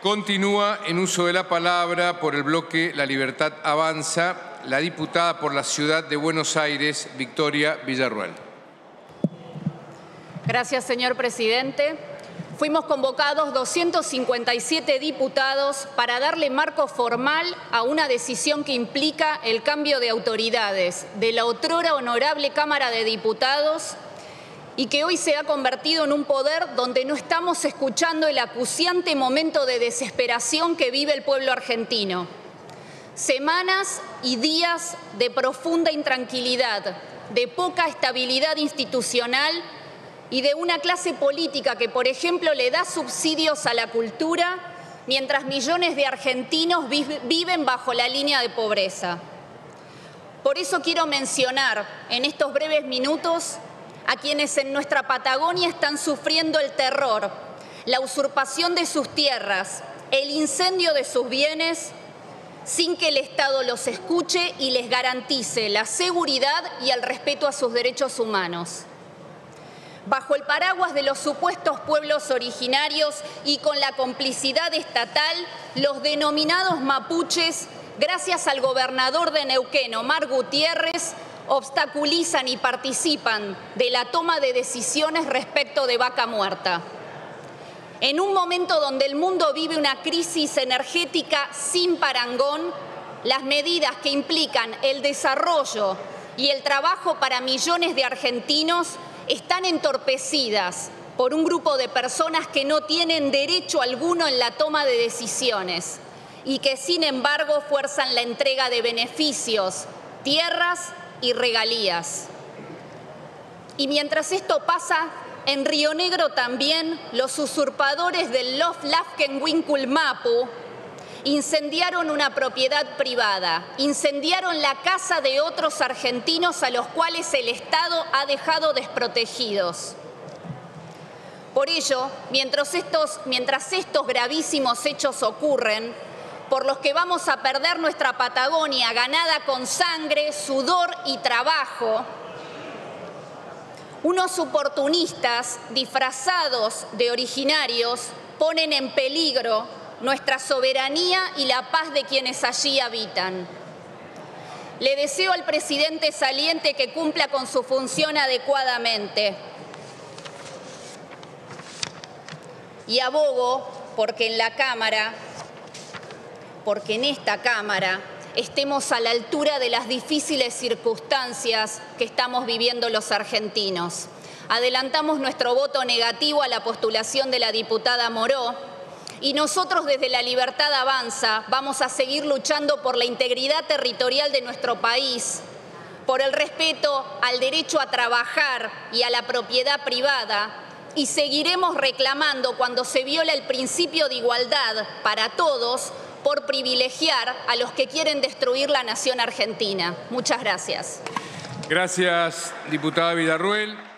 Continúa en uso de la palabra por el bloque La Libertad Avanza la diputada por la Ciudad de Buenos Aires, Victoria Villarruel. Gracias, señor presidente. Fuimos convocados 257 diputados para darle marco formal a una decisión que implica el cambio de autoridades de la otrora honorable Cámara de Diputados y que hoy se ha convertido en un poder donde no estamos escuchando el acuciante momento de desesperación que vive el pueblo argentino. Semanas y días de profunda intranquilidad, de poca estabilidad institucional y de una clase política que, por ejemplo, le da subsidios a la cultura mientras millones de argentinos viven bajo la línea de pobreza. Por eso quiero mencionar en estos breves minutos a quienes en nuestra Patagonia están sufriendo el terror, la usurpación de sus tierras, el incendio de sus bienes, sin que el Estado los escuche y les garantice la seguridad y el respeto a sus derechos humanos. Bajo el paraguas de los supuestos pueblos originarios y con la complicidad estatal, los denominados mapuches, gracias al gobernador de Neuquén, Omar Gutiérrez, obstaculizan y participan de la toma de decisiones respecto de Vaca Muerta. En un momento donde el mundo vive una crisis energética sin parangón, las medidas que implican el desarrollo y el trabajo para millones de argentinos están entorpecidas por un grupo de personas que no tienen derecho alguno en la toma de decisiones y que, sin embargo, fuerzan la entrega de beneficios, tierras y regalías. Y mientras esto pasa, en Río Negro también los usurpadores del Lafken-Winkul-Mapu incendiaron una propiedad privada, incendiaron la casa de otros argentinos a los cuales el Estado ha dejado desprotegidos. Por ello, mientras estos gravísimos hechos ocurren, por los que vamos a perder nuestra Patagonia ganada con sangre, sudor y trabajo, unos oportunistas disfrazados de originarios ponen en peligro nuestra soberanía y la paz de quienes allí habitan. Le deseo al presidente saliente que cumpla con su función adecuadamente y abogo porque en esta Cámara estemos a la altura de las difíciles circunstancias que estamos viviendo los argentinos. Adelantamos nuestro voto negativo a la postulación de la diputada Moró y nosotros desde La Libertad Avanza vamos a seguir luchando por la integridad territorial de nuestro país, por el respeto al derecho a trabajar y a la propiedad privada y seguiremos reclamando cuando se viola el principio de igualdad para todos por privilegiar a los que quieren destruir la nación argentina. Muchas gracias. Gracias, diputada Villarruel.